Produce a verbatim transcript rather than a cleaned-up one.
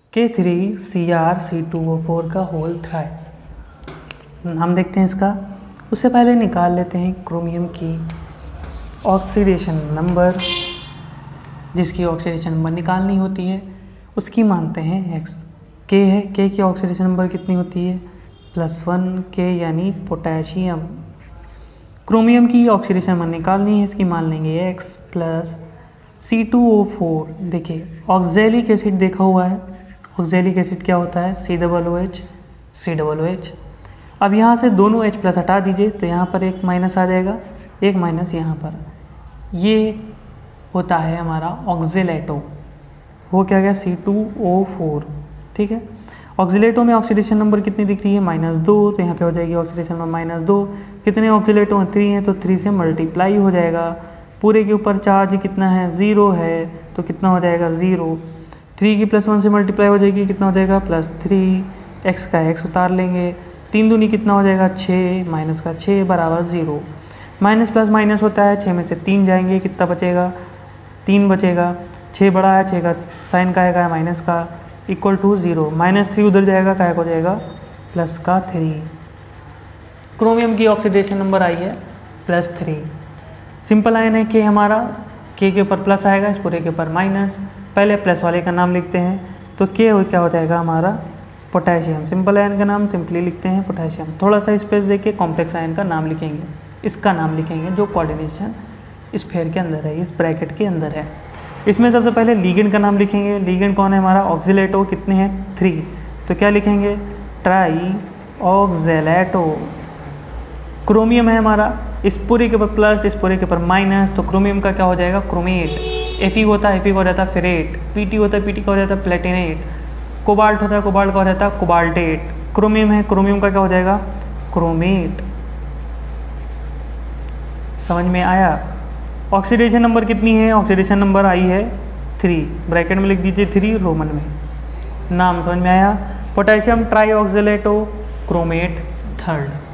के three C R C two O four whole होल थ्राइस। नाम देखते हैं इसका। उससे पहले निकाल लेते हैं क्रोमियम की ऑक्सीडेशन नंबर, जिसकी ऑक्सीडेशन नंबर निकालनी होती है उसकी मानते हैं एक्स। के है, के की ऑक्सीडेशन नंबर कितनी होती है प्लस वन, के यानी पोटेशियम। क्रोमियम की ऑक्सीडेशन नंबर निकालनी है, इसकी मान लेंगे X plus C two O four. देखिए ऑक्जेलिक एसिड देखा हुआ है, ऑक्जेलिक एसिड क्या होता है C double O H, C double O H. अब यहाँ से दोनों H प्लस हटा दीजिए तो यहाँ पर एक माइनस आ जाएगा, एक माइनस यहाँ पर। ये होता है हमारा ऑक्जेलेटो, वो क्या गया सी टू ओ फोर। ठीक है, ऑक्सीलेटो में ऑक्सीडेशन नंबर कितनी दिख रही है माइनस दो, तो यहाँ पे हो जाएगी ऑक्सीडेशन नंबर माइनस दो। कितने ऑक्सीलेटो हैं थ्री हैं, तो थ्री से मल्टीप्लाई हो जाएगा। पूरे के ऊपर चार्ज कितना है ज़ीरो है, तो कितना हो जाएगा ज़ीरो। थ्री की प्लस वन से मल्टीप्लाई हो जाएगी, कितना हो जाएगा प्लस थ्री। एक्स का एक्स उतार लेंगे, तीन दूनी कितना हो जाएगा छः, माइनस का छः बराबर ज़ीरो। माइनस प्लस माइनस होता है, छः में से तीन जाएंगे, कितना बचेगा तीन बचेगा। छः बड़ा है, छः का साइन का है माइनस का, equal to zero. Minus three उधर जाएगा, क्या हो जाएगा प्लस का थ्री। क्रोमियम की ऑक्सीडेशन नंबर आई है प्लस थ्री। सिंपल आयन है कि हमारा के के ऊपर प्लस आएगा, इस पूरे के ऊपर माइनस। पहले प्लस वाले का नाम लिखते हैं, तो के हो क्या हो जाएगा हमारा पोटेशियम। सिंपल आयन का नाम सिंपली लिखते हैं पोटेशियम। थोड़ा सा स्पेस देके कॉम्प्लेक्स आयन का नाम लिखेंगे, इसका नाम लिखेंगे जो कोऑर्डिनेशन स्फीयर के अंदर है, इस ब्रैकेट के अंदर है। इसमें सबसे पहले लीगेंड का नाम लिखेंगे। लीगेंड कौन है हमारा ऑक्सीलेटो, कितने हैं थ्री, तो क्या लिखेंगे ट्राई ऑक्जेलेटो। क्रोमियम है हमारा, इस पूरे के ऊपर प्लस, इस पूरे के ऊपर माइनस, तो क्रोमियम का क्या हो जाएगा क्रोमेट। एफी होता है, एफी का हो जाता है फेरेट। पीटी होता है, पीटी का हो जाता है प्लेटिनेट। कोबाल्ट होता है, कोबाल्ट का हो जाता है कोबाल्टेट। क्रोमियम है, क्रोमियम का क्या हो जाएगा क्रोमेट। समझ में आया। ऑक्सीडेशन नंबर कितनी है, ऑक्सीडेशन नंबर आई है थ्री, ब्रैकेट में लिख दीजिए थ्री रोमन में। नाम समझ में आया, potassium tri oxalato chromate third.